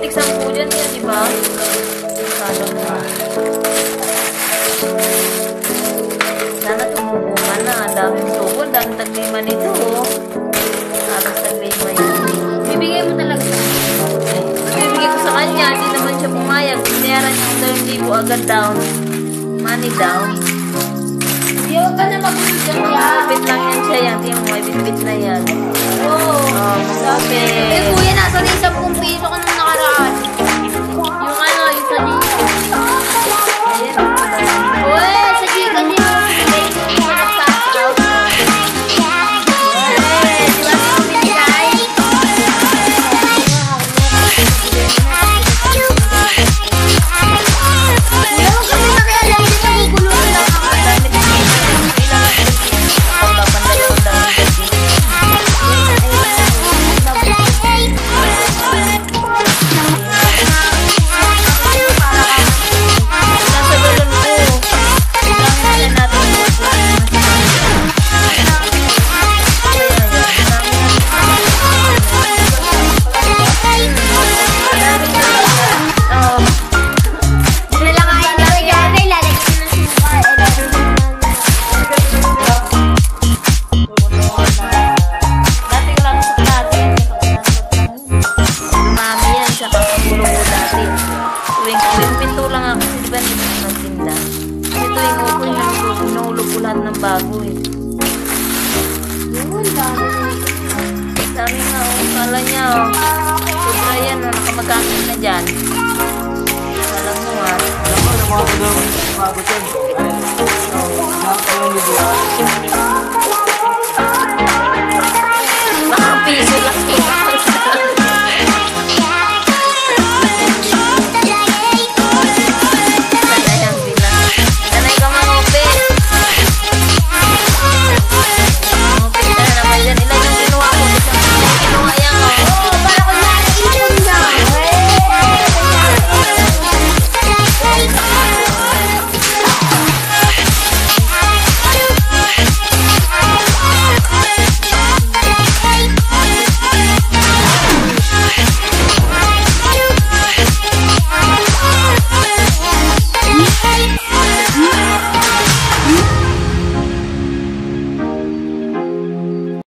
Matik 10 yan, di ba? Kala mo. Sana tumubukan na. Ang daming tubo. Ang daming taglima nito. Halos taglima yun. Bibigay mo talaga sa kanya. Bibigay ko sa kanya. Hindi naman siya pumayag. Pinayaran yung 2,000 agad down. Money down. Hindi, huwag ka na mag-ulit dyan. Bit lang yan siya yan. Tingnan mo, may bit na yan. Oo. Okay. Eh, kuya, nasa rin 10 piso ka nung nakaraan. Yung ano, yung sa dito. Uy, sa chika niyo. Bago eh. Dami nga oh. Kala niya oh. Sobra yan oh. Nakamagkakit na dyan. Alam mo ha. Alam mo, naman ako daw bago dyan. Ay,